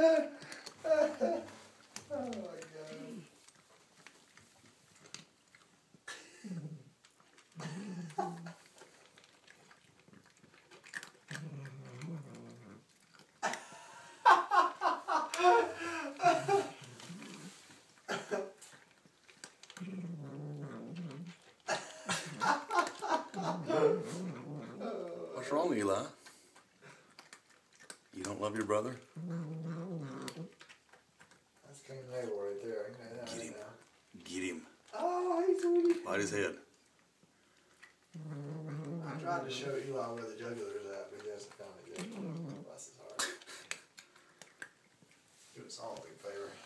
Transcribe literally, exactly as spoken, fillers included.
Oh my God. What's wrong, Eli? You don't love your brother? That's King Nabal right there. I can know that Get right him. now. Get him. Oh, he's sweetie. Bite his head. I tried to show Eli where the jugular's at, but he hasn't found it yet. Bless his heart. Do us all a big favor.